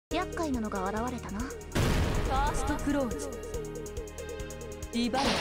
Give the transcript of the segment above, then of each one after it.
厄介なのが現れたな。 ファーストクローズリバイバル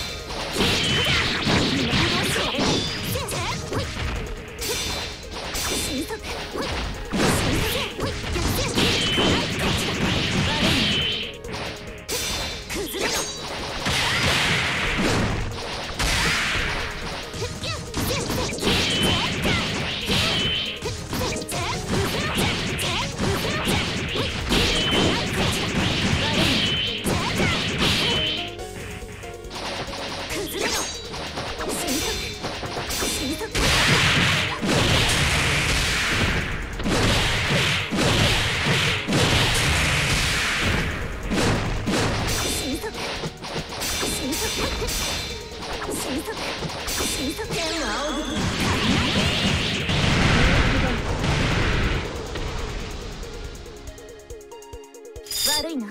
悪いな。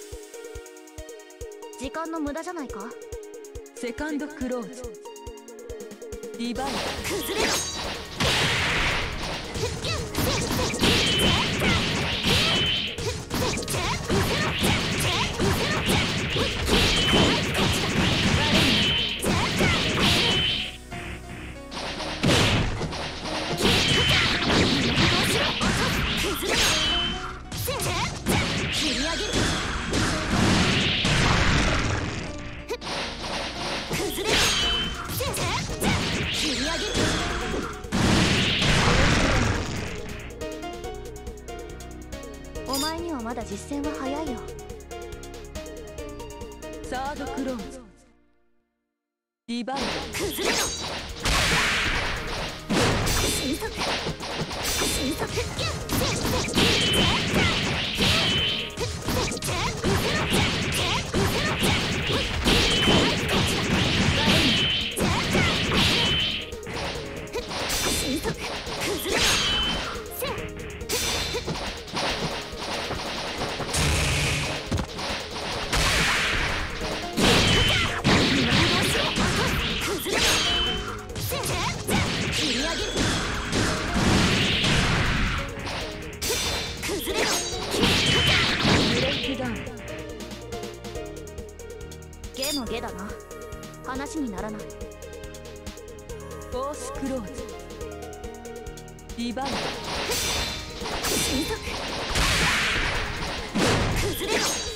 時間の無駄じゃないか。 セカンドクローズリバイバル崩れろ。お前にはまだ実践は早いよ。 サードクローズリバイバル崩れろ。神速神速ゲのゲだな。話にならない。 フォースクローズリバイバル神速崩れろ。